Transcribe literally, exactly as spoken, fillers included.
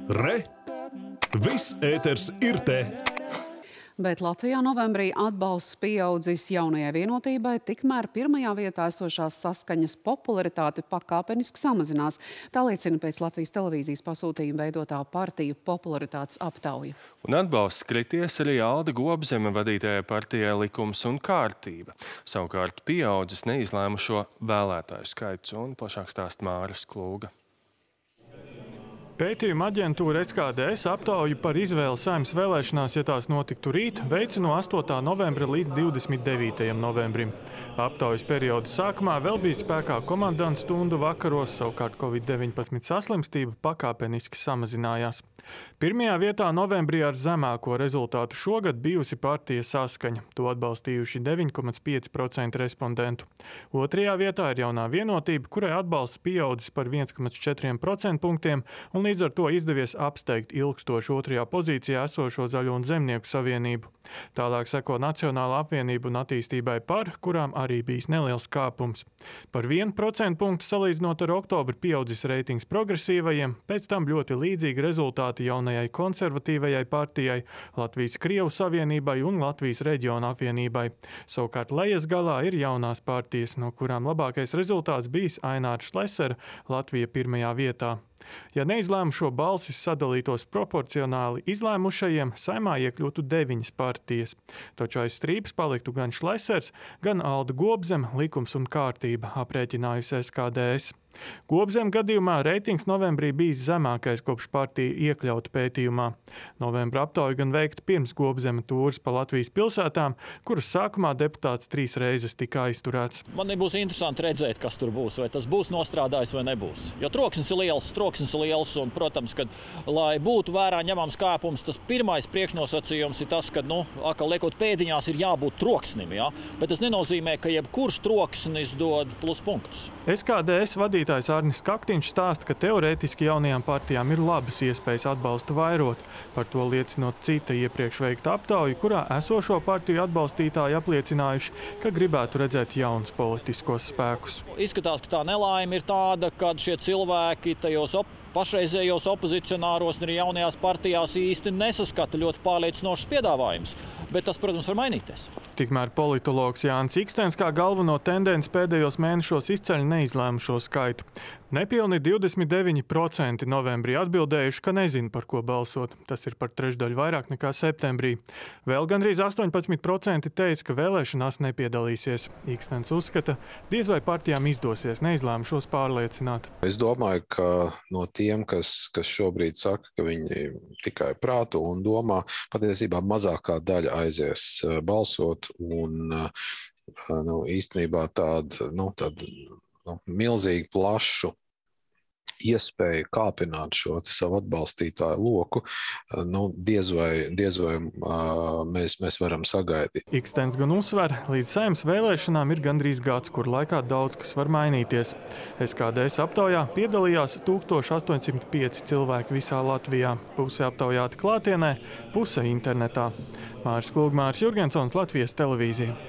Re! Viss ēters ir te! Bet Latvijā novembrī atbalsts pieaudzis jaunajai vienotībai, tikmēr pirmajā vietā esošās Saskaņas popularitāte pakāpeniski samazinās. Tā liecina pēc Latvijas televīzijas pasūtījuma veidotā partiju popularitātes aptauja. Un atbalsts krities arī Alda Gobzeme vadītajai partijai Likums un kārtība. Savukārt pieaudzis neizlēmušo vēlētāju skaits, un plašāk stāst Māris Klūga. Pētījuma aģentūra S K D S aptauju par izvēli Saeimas vēlēšanās, ja tās notiktu rīt, veica no astotā novembra līdz divdesmit devītajam novembrim. Aptaujas perioda sākumā vēl bija spēkā komandantu stundu vakaros, savukārt Covid deviņpadsmit saslimstība pakāpeniski samazinājās. Pirmajā vietā novembrī ar zemāko rezultātu šogad bijusi partija Saskaņa. To atbalstījuši deviņi komats pieci procenti respondentu. Otrajā vietā ir jaunā vienotība, kurai atbalsts pieaudzis par viens komats četri procenta punktiem, un līdz ar to izdevies apsteigt ilgstoši otrajā pozīcijā esošo Zaļo un Zemnieku savienību. Tālāk seko Nacionālā apvienība un attīstībai par, kurām arī bijis neliels kāpums. Par vienu procentu punktu salīdzinot ar oktobri pieaudzis reitings progresīvajiem, pēc tam ļoti līdzīgi rezultāti jaunajai konservatīvajai partijai, Latvijas Krievu savienībai un Latvijas reģiona apvienībai. Savukārt lejas galā ir jaunās partijas, no kurām labākais rezultāts bijis Aināra Šlesera, Latvija pirmajā vietā. Ja neizlēmušo balsis sadalītos proporcionāli izlēmušajiem, Saeimā iekļūtu deviņas partijas. Taču aiz strīpas paliktu gan Šlesers, gan Alda Gobzeme, Likums un kārtība, aprēķinājusi S K D S. Gobzeme gadījumā reitings novembrī bijis zemākais kopš partija iekļauta pētījumā. Novembra aptauja gan veikta pirms Gobzeme tūres pa Latvijas pilsētām, kuras sākumā deputāts trīs reizes tika aizturēts. Man nebūs interesanti redzēt, kas tur būs, vai tas būs nostrādājis vai nebūs. Jo troksnis ir liels, troksnis ir liels, un, protams, kad, lai būtu vērā ņemams kāpums, tas pirmais priekšnosacījums ir tas, ka, nu, atkal liekot pēdiņās, ir jābūt troksnim, ja? Bet tas nenozīmē, ka jebkurš troksnis dod pluspunktus. S K D S vadītājs Arnis Kaktiņš stāsta, ka teorētiski jaunajām partijām ir labas iespējas atbalstu vairot. Par to liecinot cita iepriekš veikta aptauja, kurā esošo partiju atbalstītāji apliecinājuši, ka gribētu redzēt jaunus politiskos spēkus. Izskatās, ka tā nelaime ir tāda, kad šie cilvēki tajos op pašreizējos opozicionāros un arī jaunajās partijās īsti nesaskata ļoti pārliecinošas piedāvājumus. Bet tas, protams, var mainīties. Tikmēr politologs Jānis Ikstens kā galveno tendenci pēdējos mēnešos izceļ neizlēmušo skaitu. Nepilni divdesmit deviņi procenti novembrī atbildējuši, ka nezina, par ko balsot. Tas ir par trešdaļu vairāk nekā septembrī. Vēl gandrīz astoņpadsmit procenti teica, ka vēlēšanās nepiedalīsies. Ikstens uzskata, diez vai partijām izdosies neizlēmušos pārliecināt. Es domāju, ka no tiem, kas, kas šobrīd saka, ka viņi tikai prāto un domā, patiesībā mazākā daļa aizies balsot, un nu, īstenībā tādu nu, tād, nu, milzīgi plašu iespēju kāpināt šo savu atbalstītāju loku, nu, diez vai, diez vai mēs, mēs varam sagaidīt. Ikstens gan uzsver, līdz Saeimas vēlēšanām ir gandrīz gads, kur laikā daudz kas var mainīties. S K D S aptaujā piedalījās tūkstoš astoņsimt pieci cilvēki visā Latvijā. Puse aptaujāti klātienē, puse internetā. Māris Klūga, Māris Jurgensons, Latvijas televīzija.